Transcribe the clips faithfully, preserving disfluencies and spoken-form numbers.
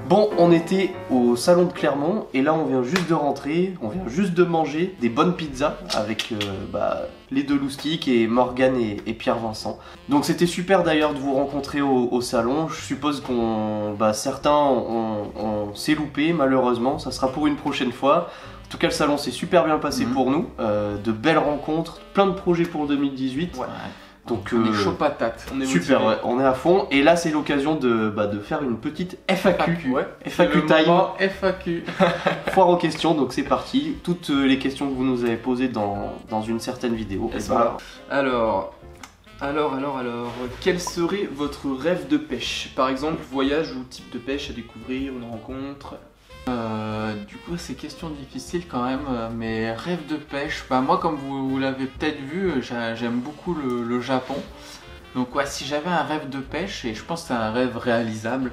Bon, on était au salon de Clermont et là on vient juste de rentrer, on vient juste de manger des bonnes pizzas avec euh, bah, les deux loustiques et Morgane et, et Pierre-Vincent. Donc c'était super d'ailleurs de vous rencontrer au, au salon. Je suppose qu'on, bah, certains on, on s'est loupé malheureusement, ça sera pour une prochaine fois. En tout cas le salon s'est super bien passé mmh. pour nous, euh, de belles rencontres, plein de projets pour deux mille dix-huit. Ouais. Donc, on euh, est chaud patate, on est super, ouais, on est à fond et là c'est l'occasion de, bah, de faire une petite F A Q, F A Q, ouais. F A Q time, F A Q. foire aux questions, donc c'est parti, toutes les questions que vous nous avez posées dans, dans une certaine vidéo. Et voilà. Alors, alors, alors, alors, quel serait votre rêve de pêche? Par exemple, voyage ou type de pêche à découvrir, une rencontre? Euh, du coup, c'est question difficile quand même, mais rêve de pêche, bah moi comme vous, vous l'avez peut-être vu, j'aime beaucoup le, le Japon. Donc ouais, si j'avais un rêve de pêche, et je pense que c'est un rêve réalisable,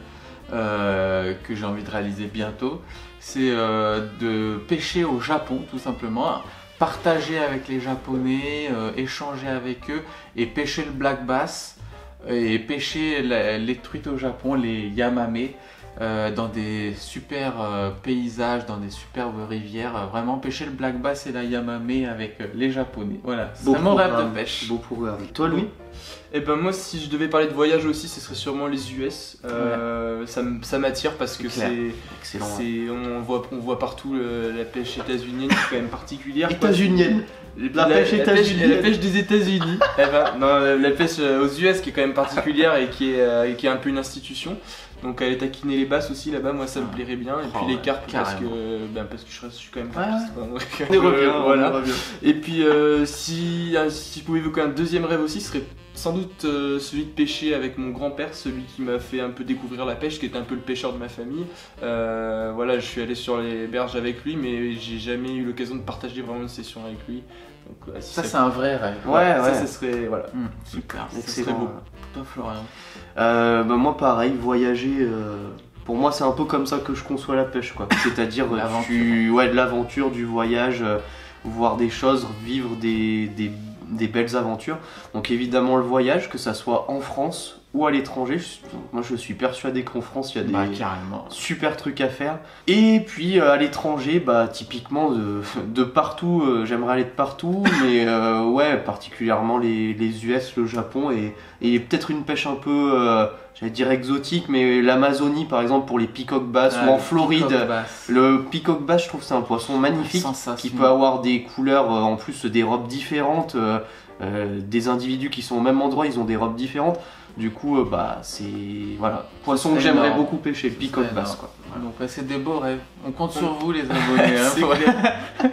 euh, que j'ai envie de réaliser bientôt, c'est euh, de pêcher au Japon tout simplement, partager avec les Japonais, euh, échanger avec eux et pêcher le black bass et pêcher la, les truites au Japon, les yamame. Euh, dans des super euh, paysages, dans des superbes rivières, euh, vraiment pêcher le black bass et la yamame avec euh, les Japonais. Voilà, c'est mon rêve de pêche. Beau programme. Toi, Louis? Et ben moi, si je devais parler de voyage aussi, ce serait sûrement les U S. Euh, ouais. Ça, ça m'attire parce que c'est excellent. Ouais. On voit, on voit partout le, la pêche états-unienne qui est quand même particulière. États-unienne. La, la pêche états-unienne. La pêche des États-Unis. eh ben, non, la pêche aux U S qui est quand même particulière et qui est, euh, qui est un peu une institution. Donc aller taquiner les basses aussi là-bas, moi ça me plairait bien. Et puis oh, les carpes parce que, ben, parce que je, reste, je suis quand même carpiste. Ouais. On revient, euh, voilà. On revient. Et puis euh, si, si je pouvais évoquer un deuxième rêve aussi, ce serait sans doute euh, celui de pêcher avec mon grand-père, celui qui m'a fait un peu découvrir la pêche, qui était un peu le pêcheur de ma famille. Euh, voilà, je suis allé sur les berges avec lui, mais j'ai jamais eu l'occasion de partager vraiment une session avec lui. Donc, euh, si ça, ça c'est un vrai rêve. Ouais, ouais. Ça, ça serait, voilà. Mmh, super, ça serait beau. Toi, Florian? Euh, bah moi pareil, voyager, euh, pour moi c'est un peu comme ça que je conçois la pêche quoi. C'est-à-dire tu... ouais, de l'aventure, du voyage, euh, voir des choses, vivre des, des, des belles aventures. Donc évidemment le voyage, que ça soit en France ou à l'étranger, moi je suis persuadé qu'en France il y a des bah, carrément. super trucs à faire. Et puis euh, à l'étranger, bah typiquement de, de partout, euh, j'aimerais aller de partout, mais euh, ouais, particulièrement les, les U S, le Japon et, et peut-être une pêche un peu, euh, j'allais dire exotique, mais l'Amazonie par exemple pour les peacock bass, ah, ou en Floride, peacock le peacock bass je trouve c'est un poisson magnifique qui peut avoir des couleurs, euh, en plus des robes différentes, euh, euh, des individus qui sont au même endroit, ils ont des robes différentes. Du coup, euh, bah c'est voilà, poisson que j'aimerais beaucoup pêcher, peacock bass quoi. Voilà. Donc ouais, c'est des beaux rêves. On compte sur vous les abonnés. Hein,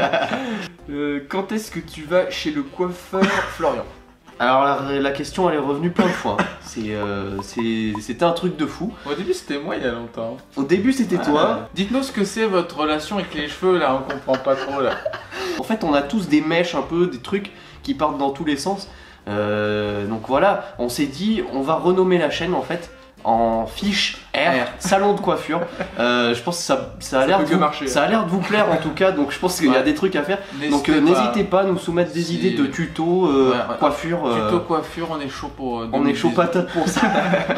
euh, quand est-ce que tu vas chez le coiffeur, Florian? Alors la, la question elle est revenue plein de fois. C'est euh, c'était un truc de fou. Au début c'était moi il y a longtemps. Au début c'était ah, toi. Dites-nous ce que c'est votre relation avec les cheveux là, on comprend pas trop là. En fait on a tous des mèches un peu, des trucs qui partent dans tous les sens. Euh, donc voilà, on s'est dit on va renommer la chaîne en fait en Fiche R, salon de coiffure. Euh, je pense que ça, ça a l'air de, de vous plaire en tout cas, donc je pense qu'il ouais. y a des trucs à faire. Donc n'hésitez euh, pas à nous soumettre des si... idées de tutos, euh, ouais, ouais. coiffure. Euh... Tuto coiffure, on est chaud pour. Euh, on est chaud patate pour ça.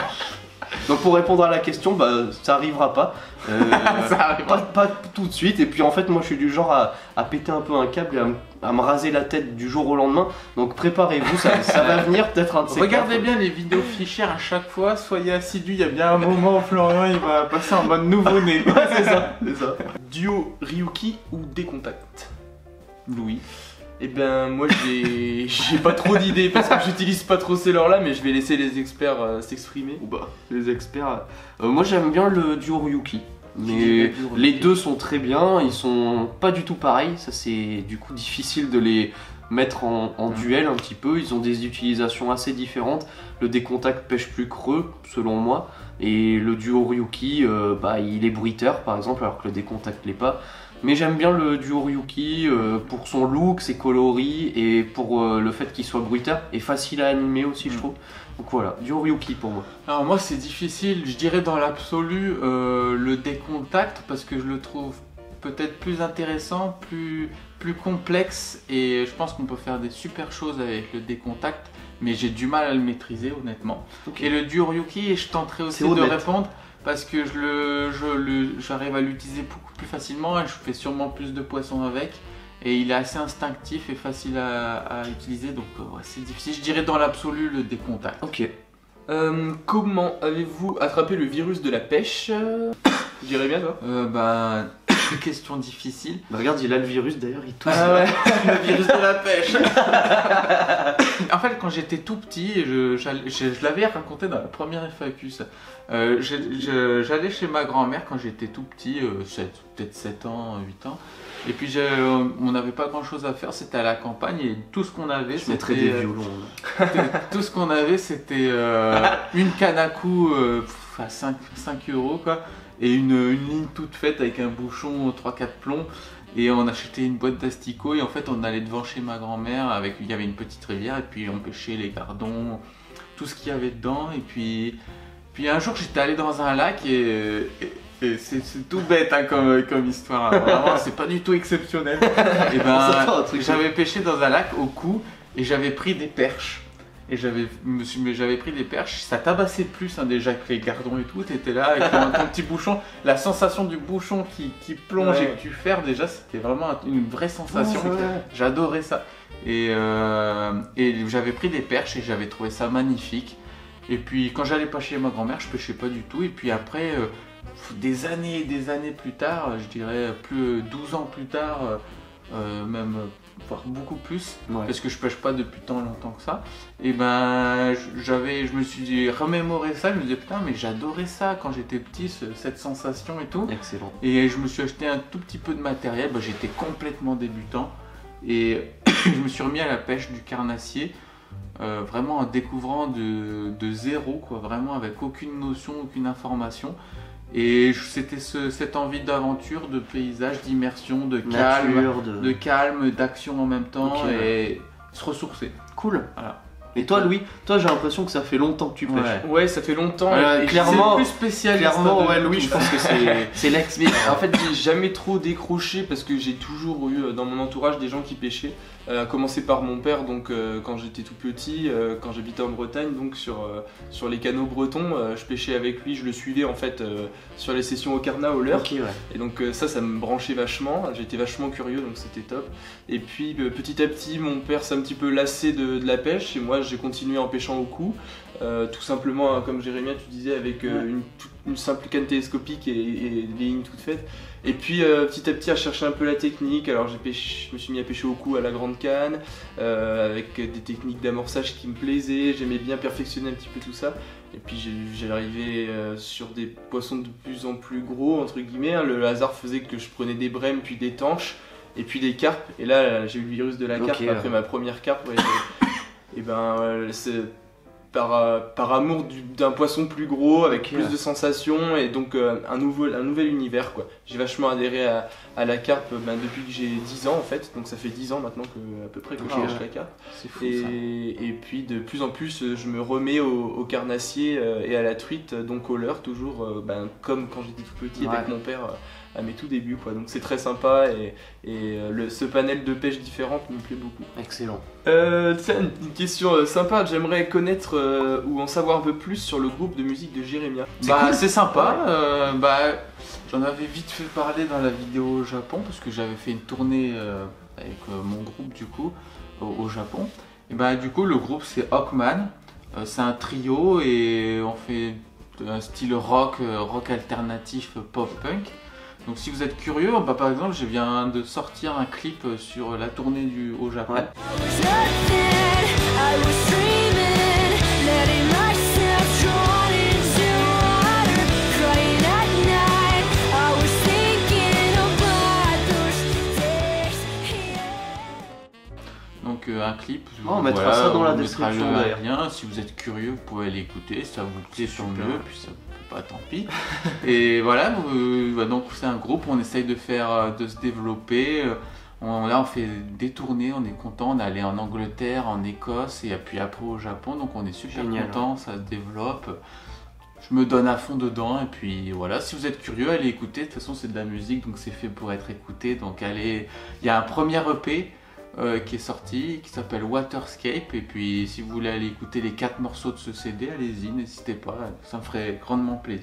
Donc pour répondre à la question, bah, ça arrivera pas. Euh, ça arrivera. Pas, pas tout de suite. Et puis en fait moi je suis du genre à, à péter un peu un câble et à, à me raser la tête du jour au lendemain. Donc préparez-vous, ça, ça va venir peut-être un de ces Regardez quatre. bien les vidéos fichières à chaque fois, soyez assidus, il y a bien un moment où Florian il va passer en mode nouveau-né. Ouais, c'est ça, c'est ça. Duo Ryuki ou Décontact? Louis. Eh ben moi j'ai pas trop d'idées parce que j'utilise pas trop ces leurs là, mais je vais laisser les experts euh, s'exprimer. Ou bah les experts. Euh, moi j'aime bien le duo Ryuki. Mais les deux sont très bien, ils sont pas du tout pareils, ça c'est du coup difficile de les mettre en, en duel un petit peu, ils ont des utilisations assez différentes. Le décontact pêche plus creux selon moi, et le duo Ryuki, euh, bah, il est bruiteur par exemple alors que le décontact l'est pas. Mais j'aime bien le duo Ryuki euh, pour son look, ses coloris et pour euh, le fait qu'il soit bruiteur et facile à animer aussi, mmh. je trouve. Donc voilà, duo Ryuki pour moi. Alors moi c'est difficile, je dirais dans l'absolu euh, le décontact parce que je le trouve peut-être plus intéressant, plus, plus complexe et je pense qu'on peut faire des super choses avec le décontact, mais j'ai du mal à le maîtriser honnêtement. Okay. Et le duo Ryuki, je tenterai aussi de répondre parce que je le, je le, j'arrive à l'utiliser beaucoup plus facilement et je fais sûrement plus de poissons avec. Et il est assez instinctif et facile à, à utiliser, donc euh, ouais, c'est difficile. Je dirais dans l'absolu le décontact. Ok. Euh, comment avez-vous attrapé le virus de la pêche? Je dirais bien toi. Euh, bah, question difficile. Bah regarde, il a le virus d'ailleurs, il tousse. Ah ouais, le virus de la pêche. En fait, quand j'étais tout petit, je, je, je, je l'avais raconté dans la première F A Q, ça. Euh, j'allais chez ma grand-mère quand j'étais tout petit, euh, peut-être sept ans, huit ans. Et puis on n'avait pas grand chose à faire, c'était à la campagne et tout ce qu'on avait c'était des violons. Tout ce qu'on avait c'était euh, une canne à coups euh, à cinq euros quoi, et une, une ligne toute faite avec un bouchon trois quatre plombs. Et on achetait une boîte d'asticots et en fait on allait devant chez ma grand-mère, avec il y avait une petite rivière et puis on pêchait les gardons, tout ce qu'il y avait dedans. Et puis, puis un jour j'étais allé dans un lac et, et Et c'est tout bête hein, comme, comme histoire, hein. Vraiment c'est pas du tout exceptionnel. Et ben, j'avais pêché dans un lac au cou et j'avais pris des perches. Et j'avais pris des perches, ça tabassait plus hein, déjà que les gardons et tout, t'étais là avec ton, ton petit bouchon. La sensation du bouchon qui, qui plonge ouais. et que tu fermes, déjà c'était vraiment une vraie sensation. Oh, ouais. J'adorais ça. Et, euh, et j'avais pris des perches et j'avais trouvé ça magnifique. Et puis quand j'allais pas chez ma grand-mère, je pêchais pas du tout. Et puis après... Euh, des années et des années plus tard, je dirais plus douze ans plus tard, euh, même voire beaucoup plus, ouais. parce que je pêche pas depuis tant longtemps que ça, et ben j'avais, je me suis dit, remémoré ça, je me disais putain mais j'adorais ça quand j'étais petit, ce, cette sensation et tout. Excellent. Et je me suis acheté un tout petit peu de matériel, ben, j'étais complètement débutant, et je me suis remis à la pêche du carnassier, euh, vraiment en découvrant de, de zéro, quoi, vraiment avec aucune notion, aucune information. Et c'était ce, cette envie d'aventure, de paysage, d'immersion, de calme, Nature, de... de calme, d'action en même temps, okay, et ouais. se ressourcer. Cool. Voilà. Et toi, Louis, toi j'ai l'impression que ça fait longtemps que tu pêches. Ouais, ouais ça fait longtemps. Euh, et clairement, c'est plus spécialiste. Clairement, de, ouais, Louis, je pense que c'est l'expert. En fait, j'ai jamais trop décroché parce que j'ai toujours eu dans mon entourage des gens qui pêchaient. Euh, à commencer par mon père, donc euh, quand j'étais tout petit, euh, quand j'habitais en Bretagne, donc sur, euh, sur les canaux bretons, euh, je pêchais avec lui, je le suivais en fait euh, sur les sessions au Carnat, au leurre. Okay, ouais. Et donc euh, ça, ça me branchait vachement, j'étais vachement curieux, donc c'était top. Et puis euh, petit à petit, mon père s'est un petit peu lassé de, de la pêche et moi j'ai continué en pêchant au cou. Euh, tout simplement, hein, comme Jérémia, tu disais, avec euh, ouais. une, une simple canne télescopique et, et des lignes toutes faites. Et puis euh, petit à petit à chercher un peu la technique, alors j'ai pêché, je me suis mis à pêcher au cou à la grande canne, euh, avec des techniques d'amorçage qui me plaisaient, j'aimais bien perfectionner un petit peu tout ça. Et puis j'arrivais euh, sur des poissons de plus en plus gros, entre guillemets, hein. Le hasard faisait que je prenais des brèmes, puis des tanches, et puis des carpes. Et là j'ai eu le virus de la carpe, okay, après ouais. ma première carpe. Ouais, et ben euh, c'est... Par, euh, par amour d'un poisson plus gros, avec okay, plus ouais. de sensations et donc euh, un, nouveau, un nouvel univers quoi. J'ai vachement adhéré à, à la carpe ben, depuis que j'ai dix ans en fait, donc ça fait dix ans maintenant que, à peu près que okay, je pêche ouais. la carpe. C'est fou, et, ça. Et puis de plus en plus je me remets au, au carnassier euh, et à la truite, donc au leurre toujours, euh, ben, comme quand j'étais tout petit ouais. avec mon père euh, à mes tout débuts quoi. Donc c'est très sympa et, et euh, le, ce panel de pêche différente me plaît beaucoup. Excellent. Euh, tiens, une question sympa, j'aimerais connaître euh, ou en savoir un peu plus sur le groupe de musique de Jérémia. C'est bah, cool. C'est sympa, euh, bah, j'en avais vite fait parler dans la vidéo au Japon parce que j'avais fait une tournée euh, avec euh, mon groupe du coup au, au Japon. Et bah du coup le groupe c'est Hawkman, euh, c'est un trio et on fait un style rock, euh, rock alternatif pop-punk. Donc si vous êtes curieux, bah, par exemple, je viens de sortir un clip sur la tournée du, au Japon. Ouais. Donc euh, un clip, oh, on mettra voilà, ça dans la description d'ailleurs. Si vous êtes curieux, vous pouvez l'écouter, ça vous plaît tant mieux, puis ça pas tant pis. Et voilà, euh, donc c'est un groupe, on essaye de faire, de se développer. On, là on fait des tournées, on est content, on est allé en Angleterre, en Écosse et puis après au Japon, donc on est super content, ça se développe. Je me donne à fond dedans et puis voilà, si vous êtes curieux, allez écouter, de toute façon c'est de la musique donc c'est fait pour être écouté, donc allez, il y a un premier E P euh, qui est sorti, qui s'appelle Waterscape et puis si vous voulez aller écouter les quatre morceaux de ce C D, allez-y, n'hésitez pas, ça me ferait grandement plaisir.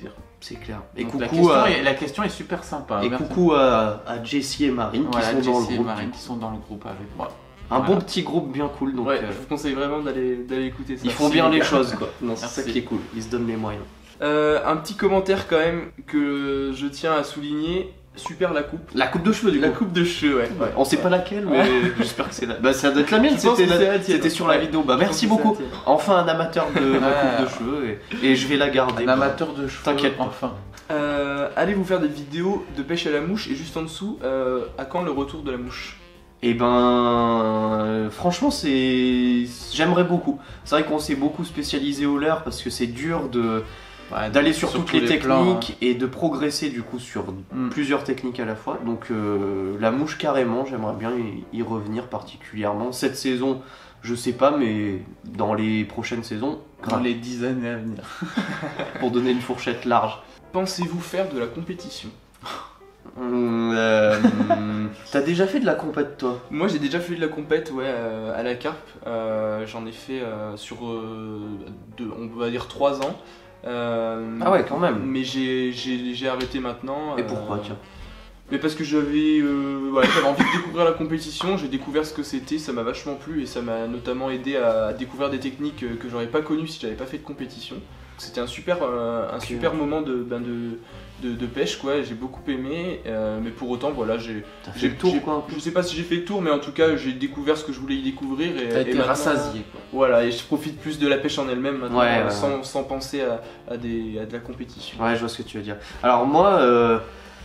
C'est clair. Et Donc, coucou la, question à... est, la question est super sympa. Et Merci. coucou à, à Jessie et Marine Voilà, qui sont dans le Jessie et groupe. Marine qui sont dans le groupe avec moi. Un Voilà. bon petit groupe bien cool. Donc, Ouais, euh, je vous conseille vraiment d'aller d'aller écouter ça. ils font Si, bien les les gars. choses, quoi. Non, c'est ça Merci. qui est cool. Ils se donnent les moyens. Euh, un petit commentaire quand même que je tiens à souligner. Super la coupe. La coupe de cheveux, du La coup. coupe de cheveux, ouais. Ouais. On sait pas laquelle, mais j'espère que c'est la. Bah, ça doit être la mienne. Je pense C'était que la- c'est la tienne. c'était sur la Ouais. vidéo. Bah, Je merci pense que beaucoup. c'est la tienne. Enfin, un amateur de ma Ouais. coupe de cheveux et, et je vais la garder. Un Bah, amateur de cheveux, T'inquiète pas. enfin. Euh, allez vous faire des vidéos de pêche à la mouche et juste en dessous, euh, à quand le retour de la mouche? Et ben, euh, franchement, c'est, j'aimerais beaucoup. C'est vrai qu'on s'est beaucoup spécialisé au leurre parce que c'est dur de Ouais, d'aller sur, sur toutes tous les, les techniques plans, et de progresser du coup sur Mm. plusieurs techniques à la fois. Donc euh, la mouche carrément, j'aimerais bien y, y revenir particulièrement. Cette saison, je sais pas, mais dans les prochaines saisons, dans grave, les dix années à venir. pour donner une fourchette large. Pensez-vous faire de la compétition? Hum, euh, T'as déjà fait de la compète toi? Moi j'ai déjà fait de la compète ouais, euh, à la carpe. Euh, J'en ai fait euh, sur, euh, deux, on va dire, trois ans. Euh, Ah ouais, quand même. Mais j'ai j'ai- j'ai arrêté maintenant. Et euh, pourquoi tiens? Mais parce que j'avais euh, voilà, j'avais envie de découvrir la compétition, j'ai découvert ce que c'était, ça m'a vachement plu et ça m'a notamment aidé à découvrir des techniques euh, que j'aurais pas connues si j'avais pas fait de compétition. C'était un super, euh, un Ok. super moment de, ben de, de, de pêche, quoi. J'ai beaucoup aimé, euh, mais pour autant, voilà, j'ai. T'as fait j'ai- le tour j'ai- quoi? Je sais pas si j'ai fait le tour, mais en tout cas, j'ai découvert ce que je voulais y découvrir. Et, T'as et été maintenant- rassasié, quoi. Voilà, et je profite plus de la pêche en elle-même maintenant, Ouais, euh, ouais, sans, sans penser à, à, des, à de la compétition. Ouais, je vois ce que tu veux dire. Alors moi, euh,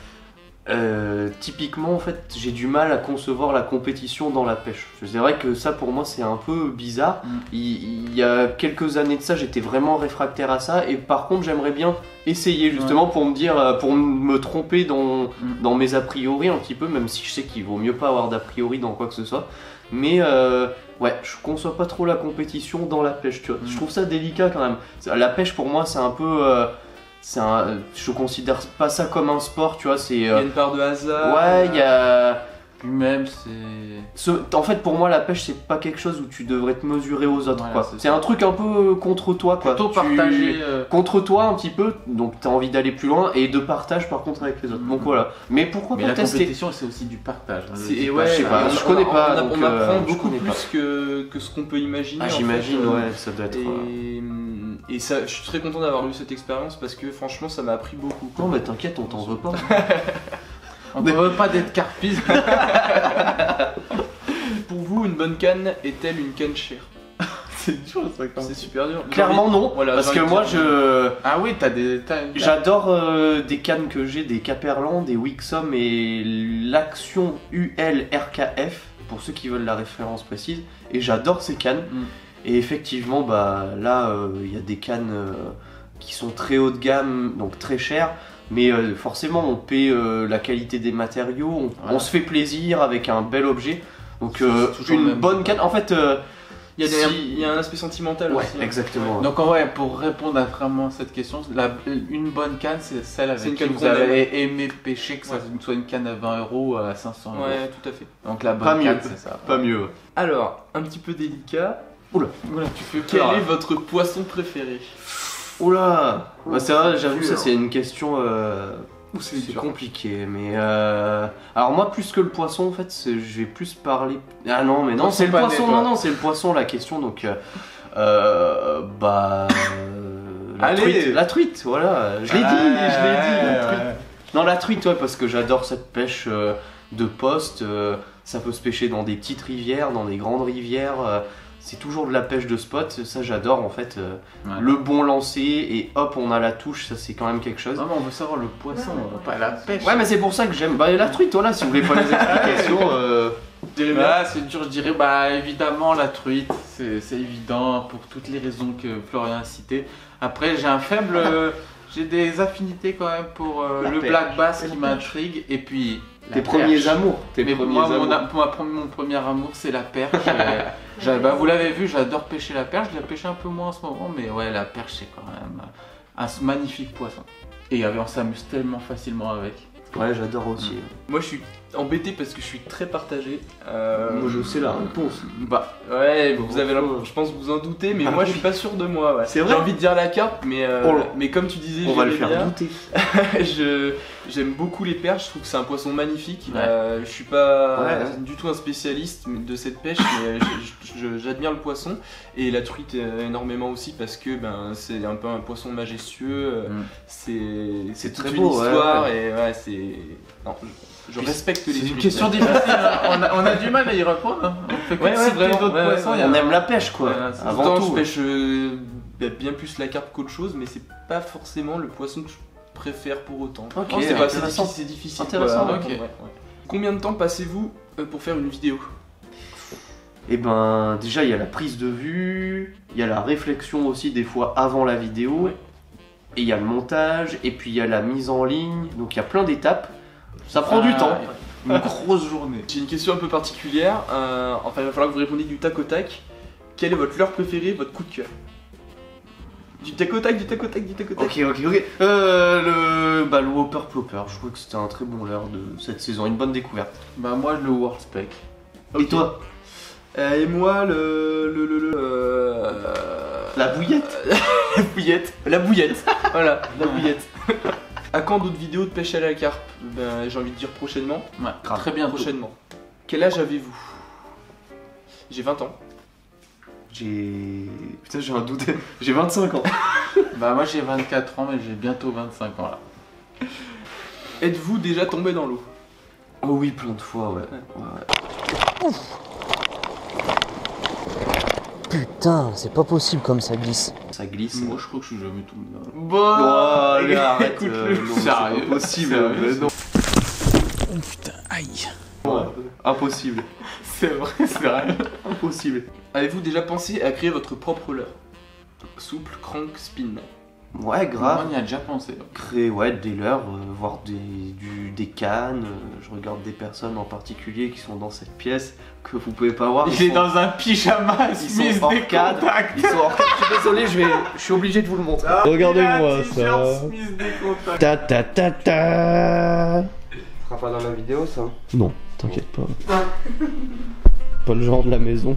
euh, typiquement, en fait, j'ai du mal à concevoir la compétition dans la pêche. C'est vrai que ça, pour moi, c'est un peu bizarre. Mm. Il, il y a quelques années de ça, j'étais vraiment réfractaire à ça. Et par contre, j'aimerais bien essayer, justement, pour me dire, euh, pour me tromper dans, Mm. dans mes a priori un petit peu, même si je sais qu'il vaut mieux pas avoir d'a priori dans quoi que ce soit. Mais euh, ouais, je conçois pas trop la compétition dans la pêche, tu vois. Mm. Je trouve ça délicat quand même. La pêche, pour moi, c'est un peu... euh, c'est un, je considère pas ça comme un sport, tu vois, c'est... Il y euh, a une part de hasard. ouais, il y a... Puis même, c'est. ce- en fait, pour moi, la pêche, c'est pas quelque chose où tu devrais te mesurer aux autres, Voilà, quoi. c'est C'est ça. un truc un peu contre toi, quoi. Plutôt Tu- partager. euh, Contre toi, un petit peu, donc t'as envie d'aller plus loin, et de partage, par contre, avec les autres. Mhm. Donc voilà. Mais pourquoi Mais pas la tester? compétition, c'est aussi du partage. hein, je C'est- dis et pas, ouais, je sais pas, on- je on- connais on- pas, On, donc, on apprend euh, je beaucoup connais plus pas. que, que ce qu'on peut imaginer. Ah, en j'imagine, fait, euh, ouais, ça doit être... Et, euh, et ça, je suis très content d'avoir eu cette expérience parce que franchement, ça m'a appris beaucoup. quoi. Non, mais t'inquiète, on t'en veut pas. On ne veut pas d'être carpiste. Pour vous, une bonne canne est-elle une canne chère? C'est dur ça quand C'est super dur. Clairement J'ai envie- non, Voilà, parce j'ai que envie de moi, dire- je... Ah oui, t'as des. t'as une- J'adore euh, des cannes que j'ai, des Caperland, des Wixom et l'Action U L R K F, pour ceux qui veulent la référence précise, et j'adore ces cannes. Mm. Et effectivement, bah là, euh, il y a des cannes euh, qui sont très haut de gamme, donc très chères, mais euh, forcément, on paie euh, la qualité des matériaux, on, Voilà. on se fait plaisir avec un bel objet. Donc C'est euh, toujours le une même. bonne canne, en fait... euh, Il y, a des- si- il y a un aspect sentimental Ouais, aussi. hein. exactement. Donc ouais, pour répondre à vraiment cette question, la- une bonne canne, c'est celle C'est une avec qui canne vous qu'on aime. avez aimé pêcher, que ça Ouais. soit une canne à vingt euros ou à cinq cents euros. Ouais, tout à fait. Donc la Pas bonne mieux. canne, c'est ça. Pas mieux. Alors, un petit peu délicat. Oula, tu fais Quel peur. est votre poisson préféré? Oula bah, c'est vrai, j'avoue, ça dur. c'est une question... euh, c'est C'est dur. compliqué, mais euh... alors moi plus que le poisson en fait, c'est- je vais plus parler. Ah non, mais non, Poisson c'est le pané, poisson. toi. Non, non, c'est le poisson la question. Donc euh, euh, bah euh, la Allez. truite, la truite, voilà. Je l'ai dit, je l'ai dit. La truite. Ouais. Non, la truite, ouais, parce que j'adore cette pêche euh, de poste. euh, ça peut se pêcher dans des petites rivières, dans des grandes rivières. euh, c'est toujours de la pêche de spot. Ça, j'adore en fait. euh, Ouais. Le bon lancer et hop, on a la touche. Ça, c'est quand même quelque chose. Non, mais on veut savoir le poisson, pas la pêche. Ouais, mais c'est pour ça que j'aime. Bah, la truite, voilà, si vous voulez pas les explications. euh, Jérémy, Ah, c'est dur, je dirais, bah évidemment la truite, c'est c'est évident pour toutes les raisons que Florian a citées. Après, j'ai un faible, euh, j'ai des affinités quand même pour euh, La le perche. black bass qui m'intrigue et puis la Tes premiers perche. amours. Tes Mais premiers moi, mon, amours. a- pour ma pre- mon premier amour, c'est la perche. Euh, j'ai- bah, vous l'avez vu, j'adore pêcher la perche. Je la pêche un peu moins en ce moment, mais ouais, la perche, c'est quand même un magnifique poisson. Et euh, on s'amuse tellement facilement avec. Ouais, j'adore aussi. Moi je suis embêté parce que je suis très partagé. Euh... Moi je sais la réponse. Bah ouais, vous Bon, avez faut- l'impression- je pense que vous en doutez, mais Ah moi oui. je suis pas sûr de moi. Ouais. C'est vrai. J'ai envie de dire la carpe, mais, euh, Oh là. mais comme tu disais, On va le j'aimais faire bien. douter. je J'aime beaucoup les perches, je trouve que c'est un poisson magnifique. Ouais. Euh, je suis pas Ouais. du tout un spécialiste de cette pêche, mais je- je- j'admire le poisson et la truite euh, énormément aussi parce que ben c'est un peu un poisson majestueux. euh, Mm. C'est C'est toute très une beau, ouais, histoire ouais. et ouais c'est. Non, je, je Puis respecte les C'est une truites. question difficile, hein. on, a, on a du mal à y répondre. Hein. On fait que Ouais, ouais, citer vraiment, d'autres ouais, poissons. ouais, il y a- On aime la pêche quoi, Voilà, c'est- avant Pourtant, tout. je pêche euh, bien plus la carpe qu'autre chose, mais c'est pas forcément le poisson que je préfère pour autant. Ok, Non, c'est pas- c'est intéressant. difficile, c'est difficile. Intéressant, voilà. ok. Ouais, ouais. Combien de temps passez-vous euh, pour faire une vidéo? Et ben déjà il y a la prise de vue, il y a la réflexion aussi des fois avant la vidéo, Ouais. et il y a le montage, et puis il y a la mise en ligne, donc il y a plein d'étapes. Ça prend du Ah, temps. Une grosse journée. J'ai une question un peu particulière. euh, enfin, il va falloir que vous répondiez du tac au tac. Quel est votre leurre préféré, votre coup de cœur? Du tac au tac, du tac au tac, du tac au tac. Ok, ok, ok. Euh, le, bah, le Whopper Plopper, je trouve que c'était un très bon leurre de cette saison, une bonne découverte. Bah, moi, le World Spec. Et toi? Euh, et moi, le. le, le, le euh, La bouillette? La bouillette. La bouillette. Voilà, la bouillette. À quand d'autres vidéos de pêche à la carpe? Ben, j'ai envie de dire prochainement. Ouais, Grave. très bientôt. Prochainement. Quel âge avez-vous? J'ai vingt ans. J'ai... Putain, j'ai un doute. J'ai vingt-cinq ans. Bah, moi, j'ai vingt-quatre ans, mais j'ai bientôt vingt-cinq ans là. Êtes-vous déjà tombé dans l'eau? Oh oui, plein de fois, ouais. Ouais, ouais. Putain, c'est pas possible comme ça glisse. Ça glisse. Moi, je crois que je suis jamais tombé dans l'eau. Bon, Oh, allez, arrête. écoute-le. euh, non, mais Sérieux, c'est impossible. sérieux, mais c'est- non. Oh putain, aïe. Ouais, impossible. C'est vrai, c'est vrai. Impossible. Avez-vous déjà pensé à créer votre propre leurre? Souple, crank, spin. Ouais, Moi, grave. on y a déjà pensé. Créer ouais, des leurres, euh, voir des, du, des cannes. euh, je regarde des personnes en particulier qui sont dans cette pièce que vous pouvez pas voir. Il Ils est sont- dans un pyjama, ils Smith sont hors des cadre. contacts. Ils sont hors cadre. Je suis désolé, je, vais, je suis obligé de vous le montrer. Regardez-moi ça. Smith des contacts. Ta ta ta ta. Ce sera pas dans la vidéo ça. Non, t'inquiète pas. Pas le genre de la maison.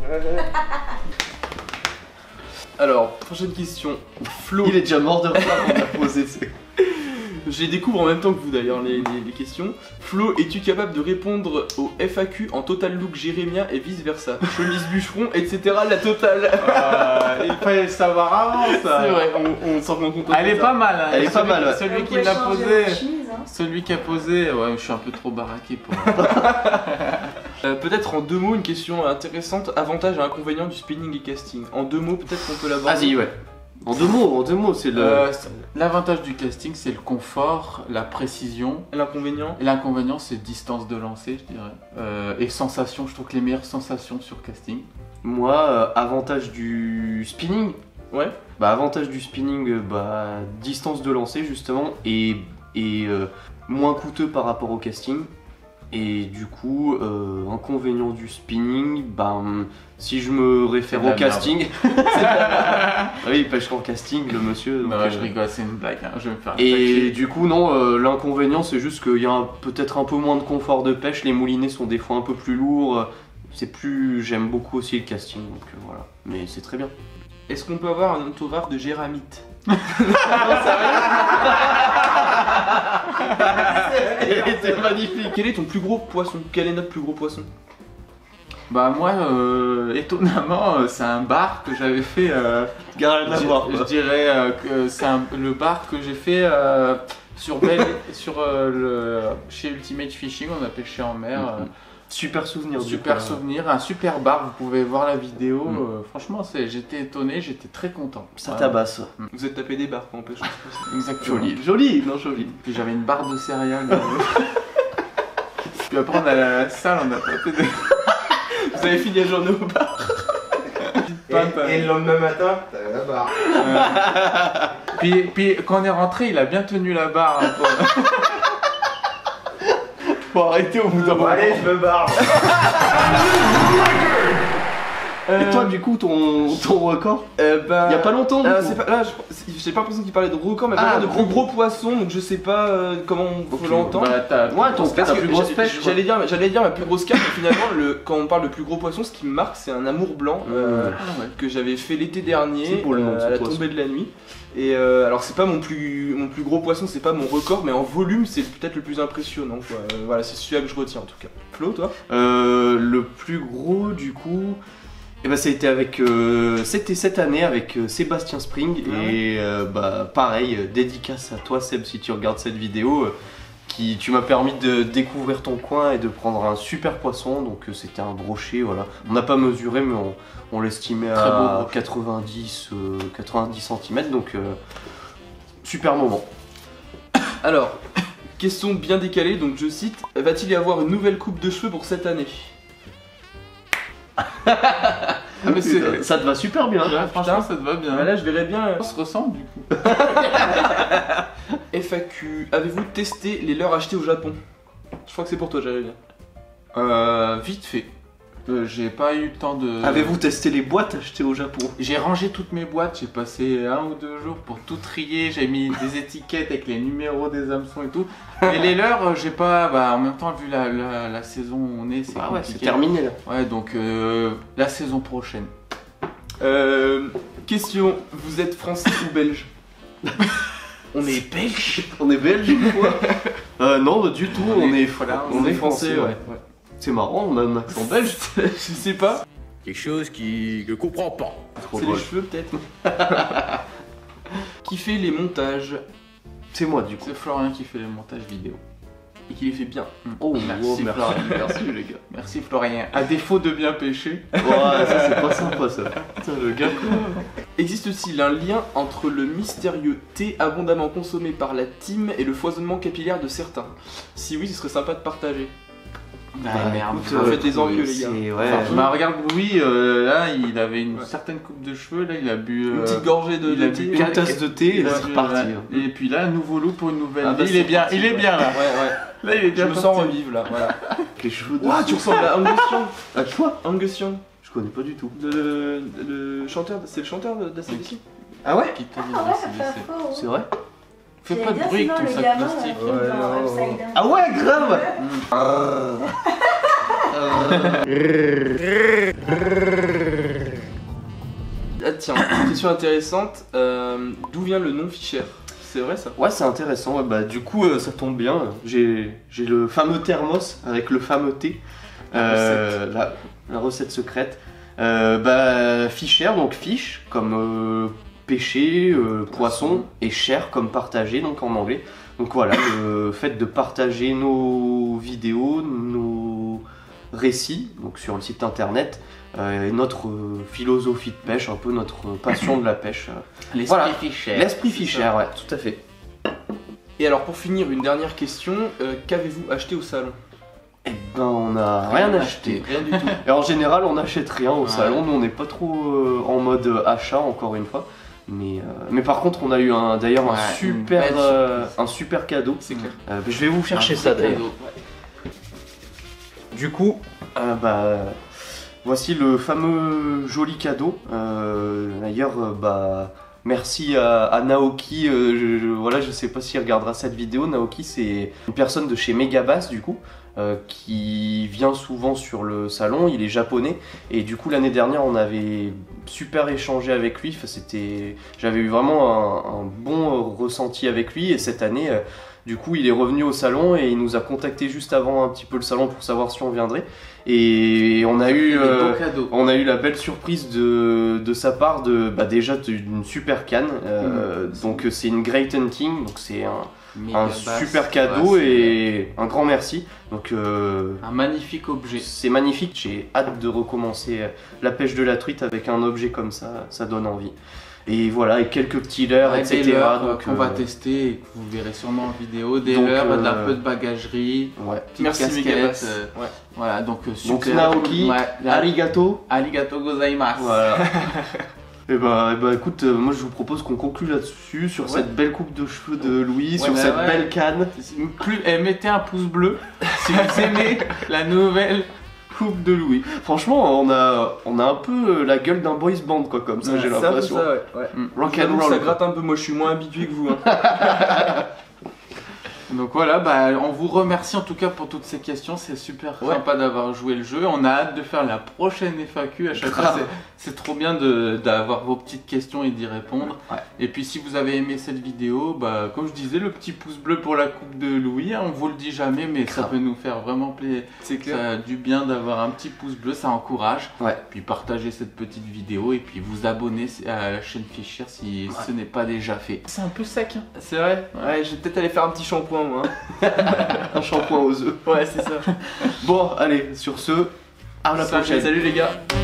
Alors, prochaine question. Flo, Il est déjà mort de rire quand on a posé. c'est- je les découvre en même temps que vous d'ailleurs, les, les- les questions. Flo, es-tu capable de répondre au F A Q en total look jérémien et vice versa? Chemise bûcheron, et cetera. La totale. Ah, il fallait le savoir avant ça. C'est vrai, on, on s'en rend compte. Elle est pas mal, hein. Elle est pas Celui- mal, ouais. Celui Vous qui pouvez l'a changer posé. la chemise, hein. Celui qui a posé, ouais, je suis un peu trop baraqué pour. Euh, peut-être en deux mots, une question intéressante. Avantage et inconvénient du spinning et casting. En deux mots, peut-être qu'on peut l'avoir. Vas-y, ouais. En deux mots, en deux mots, c'est le. Euh, L'avantage du casting, c'est le confort, la précision. L'inconvénient. Et l'inconvénient, c'est distance de lancer, je dirais. Euh, et sensations, je trouve que les meilleures sensations sur casting. Moi, euh, avantage du spinning. Ouais. Bah, avantage du spinning, euh, bah, distance de lancer justement, et, et euh, moins coûteux par rapport au casting. Et du coup, euh, inconvénient du spinning, bah, hum, si je me réfère C'est de au la casting, c'est de la merde. Oui, il pêche qu'en casting, le monsieur. donc, Bah ouais, je euh, rigole, c'est une blague, hein. Je vais me faire Et attaquer. du coup, non, euh, l'inconvénient, c'est juste qu'il y a un- peut-être un peu moins de confort de pêche. Les moulinets sont des fois un peu plus lourds. euh, C'est plus. J'aime beaucoup aussi le casting, donc euh, voilà. Mais c'est très bien. Est-ce qu'on peut avoir un autographe de Géramite? C'était magnifique. Quel est ton plus gros poisson? Quel est notre plus gros poisson? Bah moi, euh, étonnamment, euh, c'est un bar que j'avais fait. Euh, Garde à je, voir. je dirais euh, que c'est un- le bar que j'ai fait euh, sur, Belle- sur euh, le, chez Ultimate Fishing. On a pêché en mer. euh, Super souvenir. du super coup, euh, souvenir, un super bar. Vous pouvez voir la vidéo. Mm. euh, franchement, c'est- j'étais étonné, j'étais très content. Ça Ouais. tabasse. Vous êtes tapé des barres quand on pêche. Exactement. Joli, joli, non joli. Puis j'avais une barre de céréales. dans le- Puis après, on allait à la salle, on a tapé des. Vous avez fini la journée au bar? Et, et le lendemain matin, t'as la barre. Puis, puis quand on est rentré, il a bien tenu la barre. hein, pour- Faut arrêter au bout d'un Bon, allez, je me barre. Et toi, du coup, ton, ton record euh, bah, Il y a pas longtemps, du euh, coup. c'est pas, là, je- j'ai pas l'impression qu'il parlait de record, mais Ah, de gros. plus gros poissons, donc je sais pas euh, comment on faut Ok, l'entendre. Bah, t'as Ouais, ton Parce ta que plus grosse j'a- pêche. quoi. J'allais dire, j'allais dire ma plus grosse carte, mais finalement, le, quand on parle de plus gros poisson, ce qui me marque, c'est un amour blanc euh, Ah ouais. que j'avais fait l'été dernier C'est beau, le nom de euh, ce à la poisson. tombée de la nuit. Et euh, alors, c'est pas mon plus, mon plus gros poisson, c'est pas mon record, mais en volume, c'est peut-être le plus impressionnant. Quoi. Euh, voilà, c'est celui-là que je retiens en tout cas. Flo, toi Euh, le plus gros, du coup, eh ben, ça a été avec. Euh, C'était cette année avec euh, Sébastien Spring. Ouais. Et euh, bah, pareil, euh, dédicace à toi, Seb, si tu regardes cette vidéo. euh, Qui, tu m'as permis de découvrir ton coin et de prendre un super poisson. Donc, euh, c'était un brochet. Voilà. On n'a pas mesuré, mais on, on l'estimait Très beau à brochet. quatre-vingt-dix, euh, quatre-vingt-dix centimètres. Donc, euh, super moment. Alors, question bien décalée, donc je cite va-t-il y avoir une nouvelle coupe de cheveux pour cette année? Ah, mais c'est. Ça te va super bien. Ouais, franchement, ça te va bien. Bah Là, je verrais bien. euh, On se ressemble du coup. F A Q, avez-vous testé les leurres achetés au Japon? Je crois que c'est pour toi, j'allais bien. Euh, vite fait. Euh, j'ai pas eu le temps de. Avez-vous testé les boîtes achetées au Japon? J'ai rangé toutes mes boîtes, j'ai passé un ou deux jours pour tout trier, j'ai mis des étiquettes avec les numéros des hameçons et tout. Et les leurs, euh, j'ai pas. Bah, en même temps, vu la, la, la saison où on est, c'est Ah ouais, c'est compliqué. terminé là. Ouais, donc euh, la saison prochaine. Euh, question, vous êtes français ou belge? On est belge? On est belge ou quoi? euh, Non, du tout, on, On est- est, voilà, on est français, ouais. C'est marrant, on a un accent belge. Je sais pas, Quelque chose qui que je comprends pas. Trop c'est les drôle. cheveux peut-être. Qui fait les montages? C'est moi du coup. C'est Florian qui fait le montage vidéo. Et qui les fait bien. Oh, Merci, oh, merci, Florian. merci les gars. Merci Florian. À défaut de bien pêcher. Ouais, ça c'est pas sympa ça. Putain, le gars quoi. Existe-t-il un lien entre le mystérieux thé abondamment consommé par la team et le foisonnement capillaire de certains? Si oui, ce serait sympa de partager. Ah Bah, merde. écoute, vous euh, faites des envieux, les c'est- gars. Ouais. Enfin, bah, regarde Louis, euh, là il avait une Ouais. certaine coupe de cheveux, là il a bu. Une euh, petite gorgée de, il de a thé. bu Une quatre- tasse de thé et Ouais, c'est reparti. ouais. hein. Et puis là, nouveau look pour une nouvelle Ah bah, vie. Il c'est est bien, parti, il est ouais. bien là. Ouais, ouais. Là il est Je bien me parti. sens revivre là, voilà. Les cheveux de. Ouah, tu ressembles à Angus Young. À quoi? Angus Young, Je connais pas du tout. le, le chanteur, c'est le chanteur d'A C D C. Ah ouais? Qui t'a dit Ah de ouais, ça décider, fait c'est- faux. C'est vrai? Fais J'allais pas de dire, bruit avec sinon, ton le sac gamin, plastique. euh, Ouais, dans non. Upside Down. Ah ouais, grave. Ah tiens, question intéressante, euh, d'où vient le nom Fischer? C'est vrai ça? Ouais, c'est intéressant. Ouais, bah, du coup, euh, ça tombe bien. J'ai j'ai le fameux thermos avec le fameux thé. Euh, la, la recette secrète. Euh, bah, Fischer, donc fish comme euh, pêcher, euh, poisson, et cher comme partager, donc en anglais. Donc voilà, le fait de partager nos vidéos, nos récits, donc sur le site internet, euh, et notre euh, philosophie de pêche, un peu notre passion de la pêche. euh. L'esprit Voilà. Fischer. L'esprit c'est Fischer, ça. ouais, tout à fait. Et alors pour finir, une dernière question, euh, qu'avez-vous acheté au salon? Eh ben, on a rien acheté. Rien du tout. Et en général, on n'achète rien au Ouais. salon. Nous, on n'est pas trop euh, en mode euh, achat, encore une fois. Mais, euh, mais par contre, on a eu un, d'ailleurs Ouais, un, une super, belle euh, un super cadeau. C'est clair. Euh, je vais vous chercher Un ça vrai d'ailleurs. cadeau. Du coup, euh, bah, voici le fameux joli cadeau. Euh, d'ailleurs, euh, bah, merci à, à Naoki. euh, je, je- voilà, je sais pas s'il regardera cette vidéo. Naoki, c'est une personne de chez Megabass, du coup, euh, qui vient souvent sur le salon. Il est japonais et du coup, l'année dernière, on avait super échangé avec lui. Enfin, c'était, j'avais eu vraiment un, un bon euh, ressenti avec lui. Et cette année. euh, Du coup, il est revenu au salon et il nous a contacté juste avant un petit peu le salon pour savoir si on viendrait. Et on a eu, Des euh, beaux cadeaux. on a eu la belle surprise de, de sa part de, bah déjà d'une super canne. Euh, Donc c'est une Great Hunting, donc c'est un, Méga un basse. super cadeau Ouais, c'est et un grand merci. Donc euh, un magnifique objet. c'est magnifique. J'ai hâte de recommencer la pêche de la truite avec un objet comme ça. Ça donne envie. Et voilà, et quelques petits leurres, Ouais, et cetera. des leurres donc, qu'on euh, va tester et que vous verrez sûrement en vidéo. Des donc, leurres, de la euh, peu de bagagerie. ouais. Petite Merci casquette, Megabass. euh, Ouais. Voilà, donc euh, Donc super. Naoki, Ouais, là, arigato. arigato gozaimasu. Voilà. Et bah, bah écoute, euh, moi je vous propose qu'on conclue là-dessus, sur Ouais. cette belle coupe de cheveux de Louis, Ouais, sur bah cette ouais. belle canne. Plus, eh, mettez un pouce bleu si vous aimez la nouvelle coupe de Louis. Franchement, on a, on a un peu la gueule d'un boys band, quoi, comme ça, Ouais, j'ai c'est un peu l'impression. ça, ouais. ouais. Mm. Rock J'avoue and que roll. ça quoi. gratte un peu, moi je suis moins habitué que vous. Hein. Donc voilà, bah, on vous remercie en tout cas pour toutes ces questions, c'est super Ouais. sympa d'avoir joué le jeu. On a hâte de faire la prochaine F A Q. À chaque fois, Grave. c'est- c'est trop bien de- d'avoir vos petites questions et d'y répondre. Ouais. Et puis si vous avez aimé cette vidéo, bah, comme je disais, le petit pouce bleu pour la coupe de Louis, hein, on vous le dit jamais, mais ça Grave. peut nous faire vraiment plaisir. C'est clair. Ça a du bien d'avoir un petit pouce bleu, ça encourage. Ouais. Puis partagez cette petite vidéo et puis vous abonnez à la chaîne Fichir si Ouais. ce n'est pas déjà fait. C'est un peu sec. Hein. C'est vrai. Ouais, je vais peut-être aller faire un petit shampoing moi. hein. Un shampoing aux œufs. Ouais, c'est ça. Bon, allez, sur ce, à la Salut, prochaine. salut les gars.